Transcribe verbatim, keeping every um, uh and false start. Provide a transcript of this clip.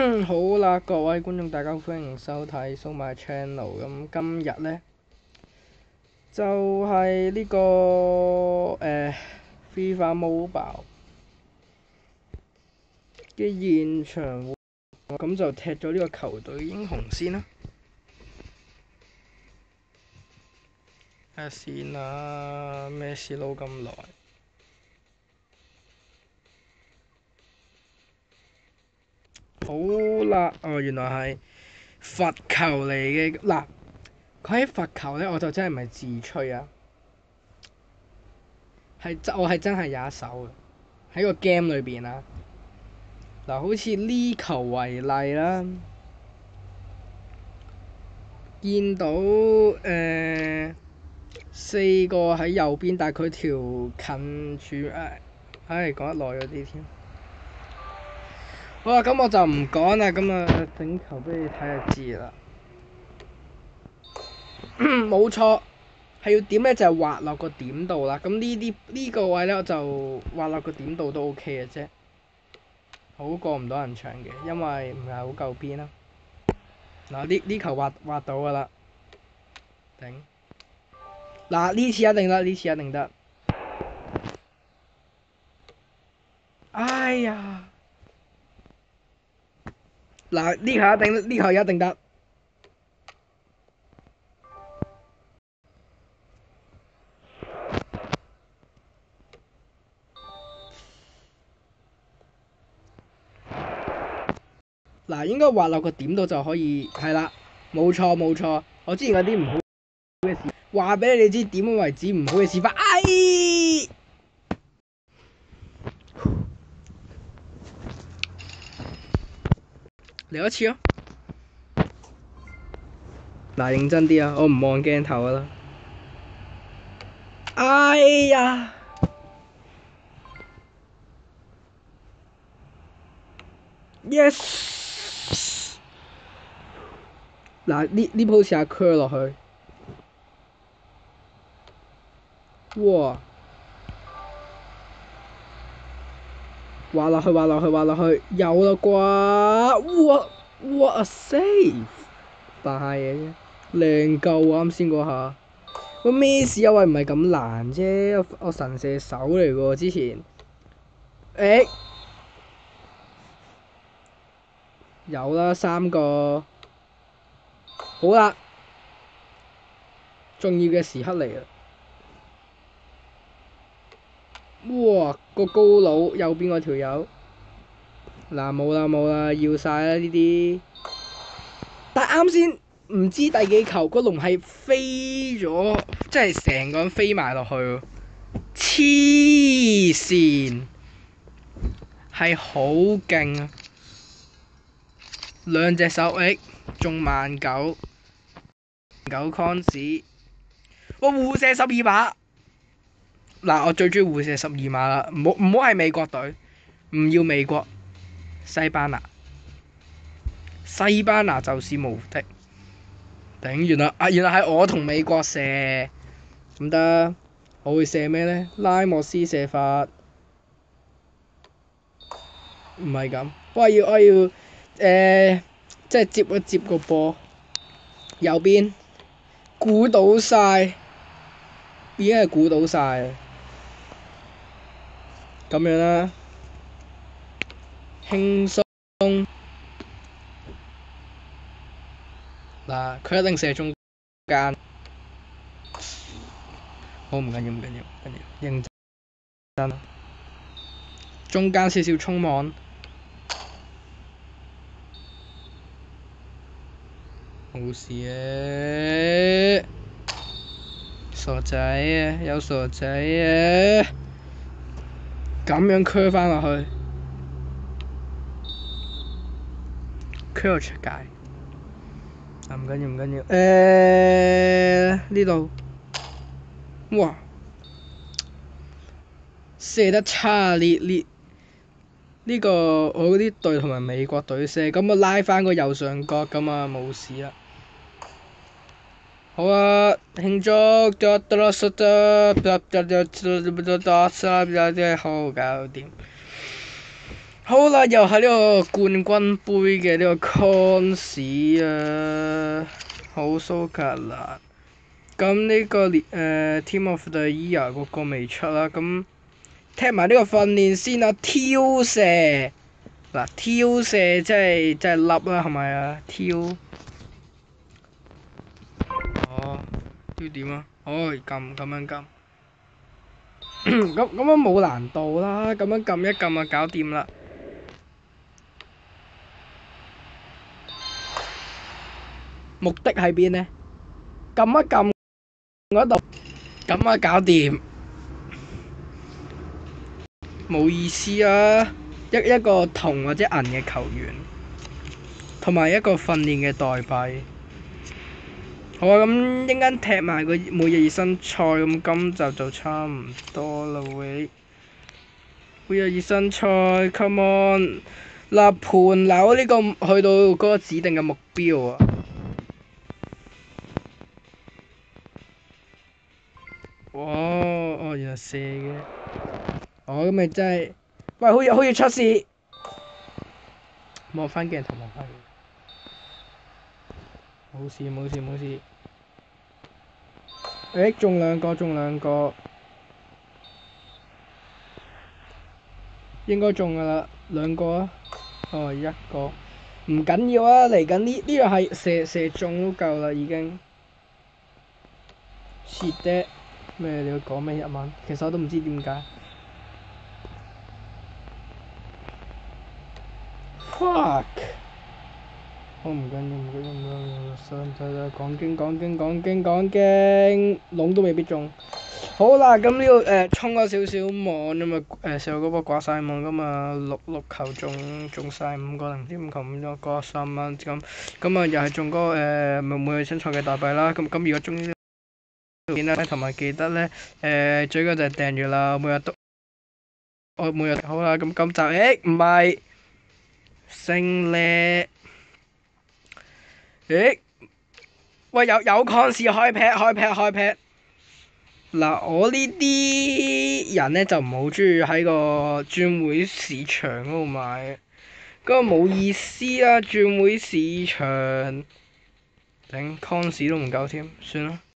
好啦，各位觀眾大家好，歡迎收睇 So My Channel。咁今日呢，就係、是、呢、這個誒、呃、FIFA Mobile 嘅現場活動，咁就踢咗呢個球隊英雄先啦。睇下先啦，咩事撈咁耐？好啦，哦，原來係罰球嚟嘅。嗱，佢喺罰球呢，我就真係唔係自吹啊，係我係真係有一手嘅喺個 game 裏邊啊。嗱，好似呢球為例啦，見到誒、呃、四個喺右邊，但係佢條近處誒，唉講得耐咗啲添。好啦，咁我就唔講啦，咁啊整球俾你睇就知啦。冇錯，係要點咧就係滑落個點度啦。咁呢啲呢個位咧我就滑落個點度都 OK 嘅啫，好過唔到人牆嘅，因為唔係好夠邊啦。嗱，呢呢球滑滑到噶啦，頂。嗱，呢次一定得，呢次一定得。哎呀！嗱，呢球一定，呢球一定得。嗱，應該滑落個點度就可以，係啦，冇錯冇錯。我之前嗰啲唔好嘅事，話俾你哋知點為止唔好嘅事法。哎！嚟一次啊！嗱，認真啲啊，我唔望鏡頭噶啦。哎呀！Yes！ 嗱，呢呢鋪試下 curl 落去。哇！滑落去，滑落去，滑落去，有啦啩！哇哇 save！ 扮下嘢啫，靚夠啱先嗰下。喂，咩事啊？喂，唔係咁難啫，我神射手嚟喎之前。誒、欸！有啦，三個。好啦，重要嘅時刻嚟啦！哇，個高佬右邊嗰條友，嗱冇啦冇啦，要晒啦呢啲。但啱先唔知第幾球，個龍係飛咗，即係成個人飛埋落去，黐線，係好勁啊！兩隻手 X 中萬九九 cons， 我互射十二碼。嗱，我最中意互射十二碼啦，唔好唔好係美國隊，唔要美國，西班牙，西班牙就是無敵。頂，原來啊，原來係我同美國射，咁得，我會射咩呢？拉莫斯射法，唔係咁，我要我要誒、呃，即係接一接個波，右邊估到晒，已經係估到晒。咁樣啦，輕鬆。嗱，佢一定射中間。好，唔緊要，唔緊要，唔緊要，認真。中間少少衝網，冇事嘅。傻仔啊，有傻仔啊！咁樣 curve 翻落去 curve 出界。啊，唔緊要唔緊要。誒呢度，哇！射得差烈烈。呢個我嗰啲隊同埋美國隊射，咁我拉翻個右上角咁啊冇事啦。好啊，慶祝！好搞掂。 好啦，又係呢個冠軍杯嘅呢個 cons 啊，好蘇格蘭。咁呢、這個列誒、呃、Team of the Year 嗰個未出啦，咁踢埋呢個訓練先啊，挑射嗱，挑射即係即係笠啦，係咪啊？挑哦，要點啊？哦，撳咁樣撳，咁咁樣冇難度啦，咁樣撳一撳就搞掂啦。目的喺邊呢？撳一撳嗰度，咁啊搞掂，冇意思啊！一一個銅或者銀嘅球員，同埋一個訓練嘅代幣。好啊，咁陣間踢埋個每日熱身賽，咁今集就差唔多啦喂。每日熱身賽 ，come on！嗱，盤樓呢個去到嗰個指定嘅目標啊！哇！哦，原來射嘅。哦，咁咪真係，喂，好似好似出事。望翻鏡頭，望翻鏡頭。冇事冇事冇事。誒，中兩個中兩個，應該中㗎啦，兩個啊。哦，一個，唔緊要啊，嚟緊呢呢個係射射中都夠啦已經。切的咩？你要講咩日文？其實我都唔知點解。Fuck！我唔緊要唔緊要唔緊要，上睇睇講經講經講經講經，籠都未必中。好啦，咁呢個誒衝咗少少網咁啊誒，上嗰波掛晒網咁啊，六六球中中晒五個零點五球五咗個三蚊咁，咁啊又係中嗰個誒每每日新賽嘅大幣啦。咁咁如果中呢條片咧，同埋記得咧誒最緊就係訂閱啦，每日都我每日好啦。咁今集誒唔係勝利。誒，喂，有有 cons 開 pad 開 pad 開 pad。嗱，我呢啲人咧就唔好中意喺個轉會市場嗰度買，嗰個冇意思啦，轉會市場頂 cons 都唔夠添，算啦。